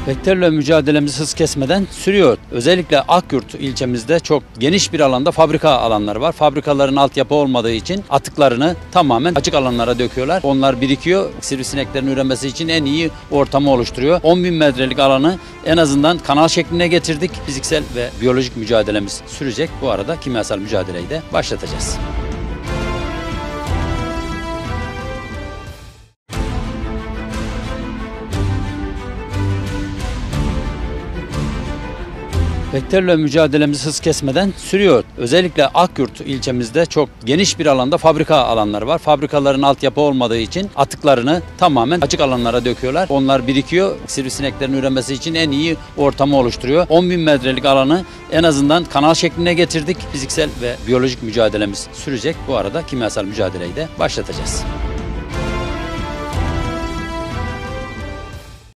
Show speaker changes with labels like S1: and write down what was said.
S1: Vektörle mücadelemiz hız kesmeden sürüyor. Özellikle Akyurt ilçemizde çok geniş bir alanda fabrika alanları var. Fabrikaların altyapı olmadığı için atıklarını tamamen açık alanlara döküyorlar. Onlar birikiyor. Sivrisineklerin üremesi için en iyi ortamı oluşturuyor. 10.000 metrelik alanı en azından kanal şekline getirdik. Fiziksel ve biyolojik mücadelemiz sürecek. Bu arada kimyasal mücadeleyi de başlatacağız. Vektörle mücadelemiz hız kesmeden sürüyor. Özellikle Akyurt ilçemizde çok geniş bir alanda fabrika alanları var. Fabrikaların altyapı olmadığı için atıklarını tamamen açık alanlara döküyorlar. Onlar birikiyor. Sivrisineklerin üremesi için en iyi ortamı oluşturuyor. 10.000 metrelik alanı en azından kanal şekline getirdik. Fiziksel ve biyolojik mücadelemiz sürecek. Bu arada kimyasal mücadeleyi de başlatacağız.